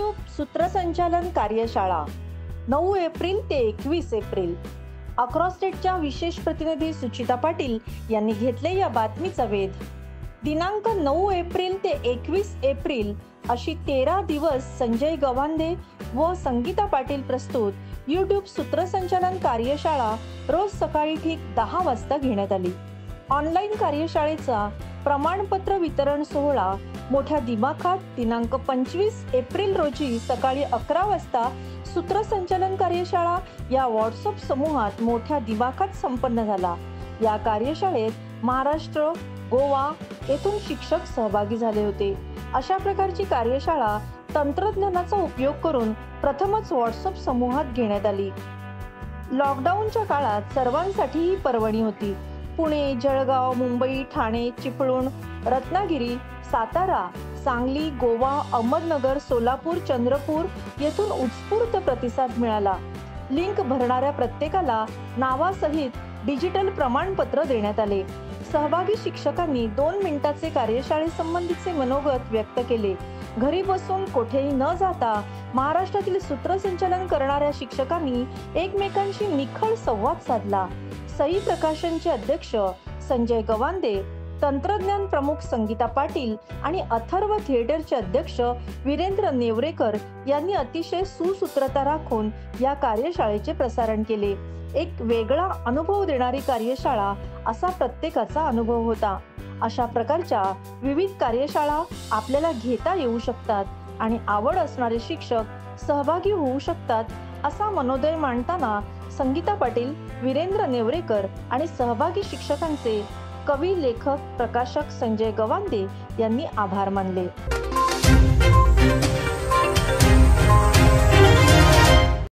YouTube सूत्रसंचालन कार्यशाळा 9 April ते 21 एप्रिल अक्रॉस स्टेटच्या विशेष प्रतिनिधी सुचिता पाटील यांनी घेतले या बातमीचा वेध। दिनांक 9 एप्रिल ते 21 एप्रिल अशी 13 दिवस संजय गवांदे व संगीता पाटील प्रस्तुत YouTube सूत्रसंचालन कार्यशाळा रोज सकाळी ठीक 10 वाजता घेण्यात आली। ऑनलाईन कार्यशाळेचा प्रमाणपत्र वितरण सोहळा मोठ्या दिमाखात दिनांक 25 एप्रिल रोजी सकाळी 11 वाजता सूत्रसंचालन कार्यशाळा या व्हॉट्सअप समूहात मोठ्या दिमाखात संपन्न झाला। या कार्यशाळेत महाराष्ट्र, गोवा येथून शिक्षक सहभागी झाले होते। अशा प्रकारची कार्यशाळा तंत्रज्ञानाचा उपयोग करून प्रथमच व्हॉट्सअप समूहात घेण्यात आली। लॉकडाऊनच्या काळात सर्वांसाठी ही पर्वणी होती। पुणे, जळगाव, मुंबई, ठाणे, चिपळूण, रत्नागिरी, सातारा, सांगली, गोवा, अहमदनगर, सोलापूर, चंद्रपूर येथून उत्स्फूर्त प्रतिसाद मिळाला। लिंक भरणाऱ्या प्रत्येकाला नावासहित डिजिटल प्रमाणपत्र देण्यात आले। सहभागी शिक्षकांनी 2 मिनिटाचे कार्यशाळेसंबंधीचे मनोगत व्यक्त केले। घरी बसून कोठेही न जाता महाराष्ट्रातील सूत्रसंचालन करणाऱ्या शिक्षकांनी एकमेकांशी निखळ संवाद साधला। सई प्रकाशनचे अध्यक्ष संजय गवांदे, तंत्रज्ञान प्रमुख संगीता पाटील आणि अथर्व थिएटरचे अध्यक्ष वीरेंद्र नेवरेकर यांनी अतिशय सुसूत्रता राखून या कार्यशाळेचे प्रसारण केले। एक वेगळा अनुभव देणारी कार्यशाळा असा प्रत्येकाचा अनुभव होता। अशा प्रकारच्या विविध कार्यशाळा आपल्याला घेता येऊ शकतात आणि आवड असणारे शिक्षक सहभागी होऊ शकतात असा मनोदय मांडताना संगीता पाटील, वीरेंद्र नेवरेकर आणि सहभागी शिक्षकांचे कवी, लेखक, प्रकाशक संजय गवांदे यांनी आभार मानले।